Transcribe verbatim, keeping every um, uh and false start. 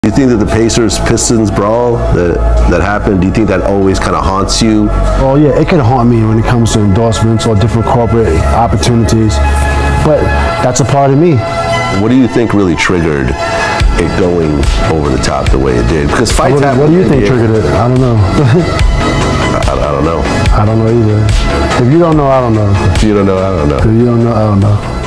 Do you think that the Pacers-Pistons brawl that, that happened, do you think that always kind of haunts you? Oh yeah, it can haunt me when it comes to endorsements or different corporate opportunities, but that's a part of me. What do you think really triggered it going over the top the way it did? Because fights what, happen. What do you think triggered it? I don't know. I, I don't know. I don't know either. If you don't know, I don't know. If you don't know, I don't know. If you don't know, I don't know.